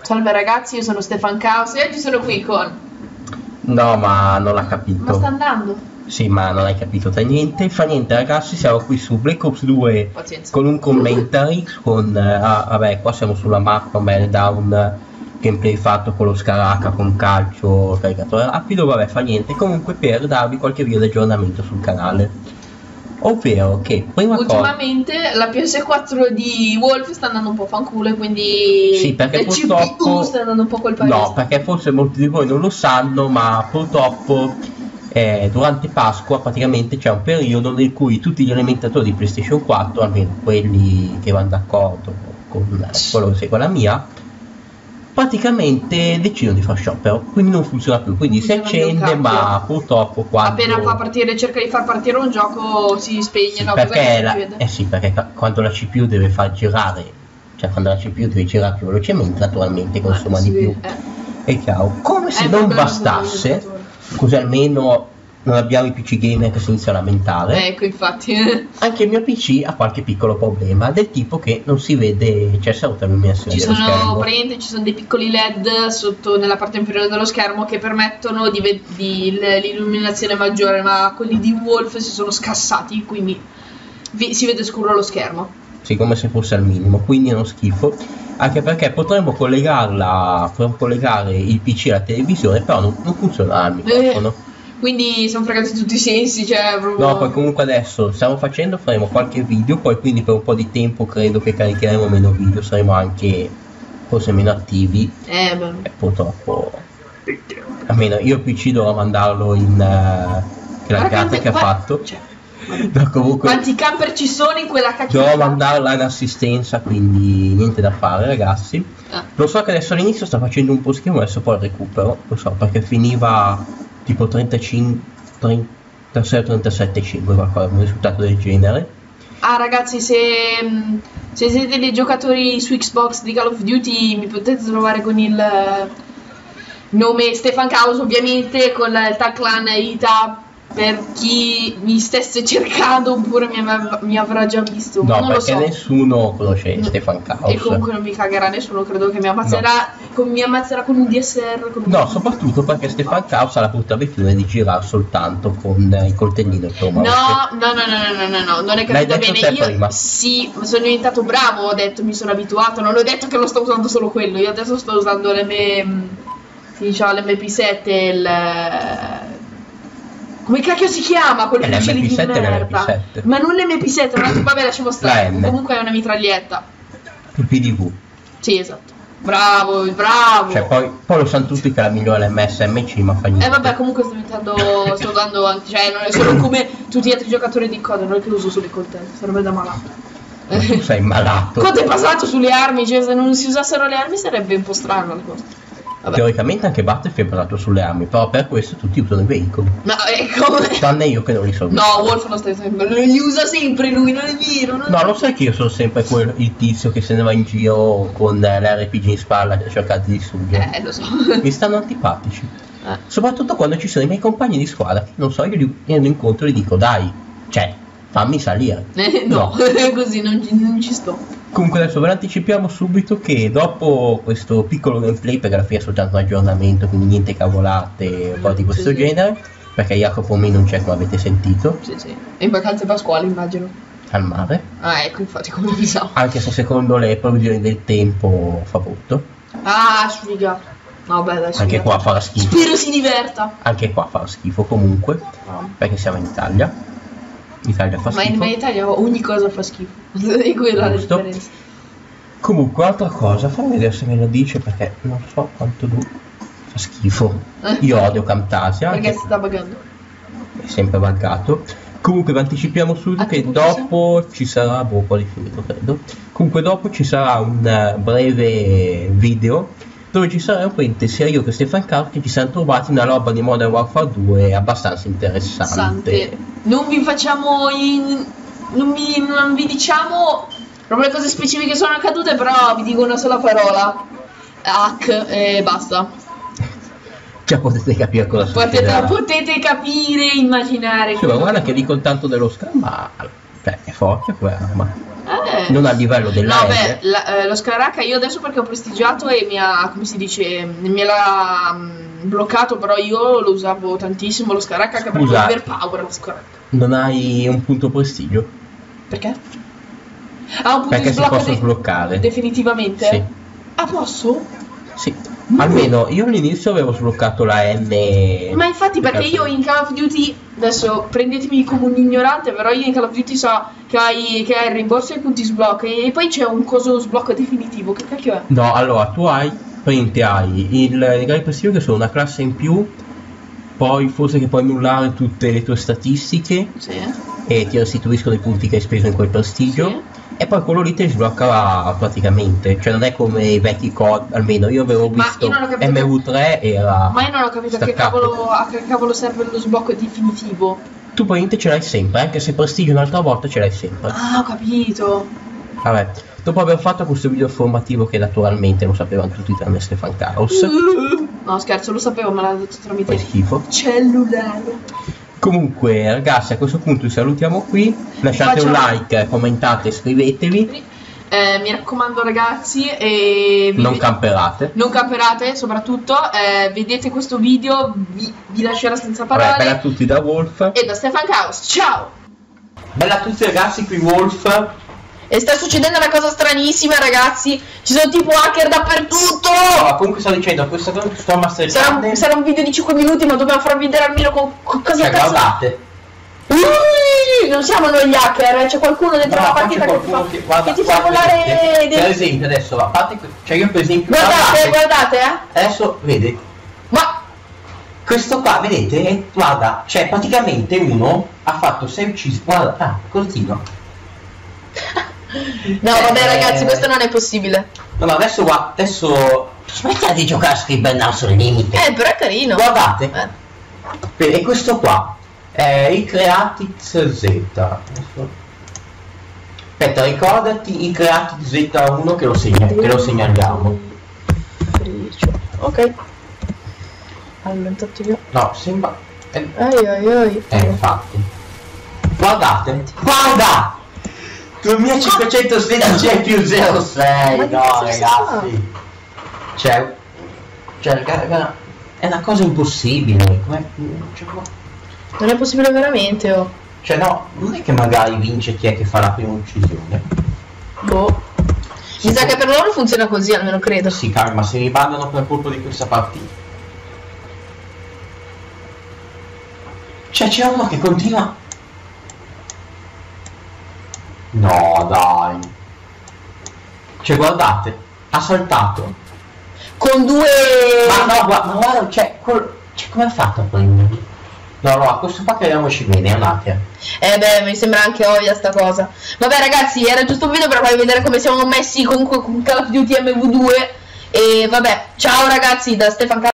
Salve ragazzi, io sono Stefan Caos e oggi sono qui con... No, ma non l'ha capito. Ma sta andando? Sì, ma non hai capito da niente. Fa niente ragazzi, siamo qui su Black Ops 2 Pazienza. con un commentary con... vabbè, qua siamo sulla mappa Meltdown, gameplay fatto con lo Scaraca, con calcio, caricatore rapido, vabbè, fa niente. Comunque per darvi qualche video di aggiornamento sul canale. Ovvero che prima ultimamente la PS4 di Wolf sta andando un po' fanculo e quindi sì, perché il purtroppo CPU sta andando un po' col paese. No, perché forse molti di voi non lo sanno, ma purtroppo durante Pasqua praticamente c'è un periodo nel cui tutti gli alimentatori di PlayStation 4, almeno quelli che vanno d'accordo con quello che segue la mia, praticamente decidono di fare sciopero, quindi non funziona più, quindi si accende, ma purtroppo quando... appena fa partire, cerca di far partire un gioco, si spegne, sì, no? perché perché quando la CPU deve far girare, cioè quando la CPU deve girare più velocemente, naturalmente consuma di più. È chiaro, come se non bastasse, così almeno non abbiamo i PC gamer che si iniziano a lamentare. Ecco, infatti. Anche il mio PC ha qualche piccolo problema, del tipo che non si vede, c'è salta l'illuminazione dello schermo. Ci sono dei piccoli LED sotto nella parte inferiore dello schermo che permettono l'illuminazione maggiore, ma quelli di Wolf si sono scassati, quindi si vede scuro lo schermo. Sì, come se fosse al minimo, quindi è uno schifo. Anche perché potremmo collegare il PC alla televisione, però non funziona al microfono. Quindi sono fregati in tutti i sensi, cioè proprio... No, poi comunque adesso stiamo facendo, faremo qualche video, poi quindi per un po' di tempo credo che caricheremo meno video, saremo anche forse meno attivi. E purtroppo, almeno io il PC dovrò mandarlo in craccata che ha fatto. Cioè, no, comunque, quanti camper ci sono in quella cacchio? Dovrò mandarla in assistenza, quindi niente da fare ragazzi. Lo so che adesso all'inizio sta facendo un po' schifo, adesso poi recupero, lo so, perché finiva tipo 36 37 5, qualcosa, un risultato del genere. Ah ragazzi, se siete dei giocatori su Xbox di Call of Duty mi potete trovare con il nome Stefan Caos, ovviamente con il tag clan ITA, per chi mi stesse cercando oppure mi avrà già visto. No, non perché lo so. Nessuno conosce Stefan Caos. E comunque non mi cagherà nessuno, credo che mi ammazzerà, mi ammazzerà con un DSR. No, soprattutto perché Stefan Caos ha la brutta abitudine di girare soltanto con il coltellino. No, non è capito bene. Io sì, sono diventato bravo, ho detto, mi sono abituato, non ho detto che lo sto usando solo quello, io adesso sto usando l'MP7, come cacchio si chiama quel fucile di merda? Ma non l'MP7, ma vabbè, lasciamo stare. Comunque è una mitraglietta. Il PDV. Sì, esatto. Bravo. Cioè poi lo sanno tutti che è la migliore MSMC, ma fa niente. Vabbè, comunque sto dando anche, cioè non è solo come tutti gli altri giocatori di COD, non è che uso solo i coltelli, sarebbe da malato. Tu sei malato. COD è basato sulle armi, cioè se non si usassero le armi sarebbe un po' strano la cosa. Vabbè. Teoricamente anche Battlefield è basato sulle armi, però per questo tutti usano i veicoli. No, ecco. Tranne io che non li so. No, Wolf non stai sempre. Li usa sempre lui, non è vero. No, lo sai che io sono sempre il tizio che se ne va in giro con l'RPG in spalla a cercare di distruggere. Lo so. Mi stanno antipatici. Soprattutto quando ci sono i miei compagni di squadra, che non so, io li incontro e gli dico dai, cioè, fammi salire. No. Così non ci sto. Comunque adesso ve l'anticipiamo subito che dopo questo piccolo gameplay, perché alla fine è soltanto un aggiornamento, quindi niente cavolate o cose di questo genere, perché Jacopo me non c'è, come avete sentito. Sì. E in vacanze pasquali immagino. Al mare. Ah, ecco, infatti, come pensavo. Anche se secondo le previsioni del tempo fa brutto. Ah, sfiga. No, beh, dai, anche qua farà schifo. Spero si diverta. Anche qua farà schifo comunque, perché siamo in Italia. L'Italia fa schifo. Ma in Italia ogni cosa fa schifo. E quella è la differenza. Comunque, altra cosa, fammi vedere se me lo dice, perché non so quanto fa schifo. Io odio Camtasia. Perché si sta buggando. È sempre buggato. Comunque vi anticipiamo subito che dopo ci sarà, quasi finito credo. Comunque dopo ci sarà un breve video dove ci sarà sia io che Stefan Caos che ci siamo trovati una roba di Modern Warfare 2 abbastanza interessante. Non vi facciamo non vi diciamo proprio le cose specifiche che sono accadute, però vi dico una sola parola: hack, e basta. Già potete capire cosa succederà. Potete capire, immaginare. Cioè, ma guarda che dico tanto dello schermo, ma è forte quella arma. Non a livello della No, beh, lo Scaracca io adesso perché ho prestigiato e mi ha, come si dice, me l'ha bloccato, però io lo usavo tantissimo lo Scaracca, che avevo overpower lo Scaracca. Non hai un punto prestigio? Perché? Ah, un punto Perché di si possono sbloccare. definitivamente? Sì. Ah, posso? Sì. Almeno io all'inizio avevo sbloccato la N. Ma infatti perché io in Call of Duty, adesso prendetemi come un ignorante, però io in Call of Duty so che hai il rimborso e i punti sblocco e poi c'è un coso sblocco definitivo, che cacchio è? No, allora tu hai il gradi prestigio che sono una classe in più, poi forse che puoi annullare tutte le tue statistiche e ti restituiscono i punti che hai speso in quel prestigio. E poi quello lì ti sblocca automaticamente, cioè non è come i vecchi COD, almeno io avevo visto MV3 era. Ma io non ho capito a che cavolo serve lo sblocco definitivo. Tu praticamente ce l'hai sempre, anche se prestigio un'altra volta ce l'hai sempre. Ah, ho capito. Vabbè, dopo aver fatto questo video formativo che naturalmente lo sapevano tutti tranne Stefan Caos. No scherzo, lo sapevo, me l'ha detto tramite schifo cellulare. Comunque ragazzi, a questo punto vi salutiamo qui, lasciate un like, commentate, iscrivetevi. Mi raccomando ragazzi, non camperate. Non camperate soprattutto, vedete questo video, vi lascerò senza parole. Vabbè, bella a tutti da Wolf. E da Stefan Caos, ciao! Bella a tutti ragazzi, qui Wolf. E sta succedendo una cosa stranissima ragazzi, ci sono tipo hacker dappertutto! No, comunque sto dicendo, questa cosa che sto mastercarding sarà un video di 5 minuti ma dobbiamo farvi vedere almeno con cosa guardate. Non siamo noi gli hacker, c'è qualcuno dentro la partita che ti fa volare per esempio adesso, a parte, cioè io per esempio guardate adesso vedi, ma questo qua vedete, guarda, cioè praticamente uno ha fatto 6 uccisi, guarda, continua. No vabbè ragazzi, questo non è possibile. No adesso guarda, adesso smettila di giocare a Scribbennare sul limite. Però è carino. Guardate, e questo qua è il Creatix Z. Aspetta, ricordati il Creatix Z1 che lo segnaliamo. Ok. Allora intanto io. No, sembra. Ai. Infatti. Guardate, guarda! 2516 più 06. No ragazzi. Cioè raga, è una cosa impossibile. Non è possibile veramente, oh. Cioè no, non è che magari vince chi è che fa la prima uccisione. Boh. Mi sa che per loro funziona così, almeno credo. Sì, calma, si ribandano per colpo di questa partita. Cioè c'è uno che continua. No dai. Cioè guardate, ha saltato. Con due. Ma no, ma guarda, cioè come ha fatto a prenderli? No, questo qua chiariamoci bene, è un hacker. Beh, mi sembra anche ovvia sta cosa. Vabbè ragazzi, era giusto un video per farvi vedere come siamo messi comunque con Call of Duty MV2. E vabbè, ciao ragazzi da Stefan Caos.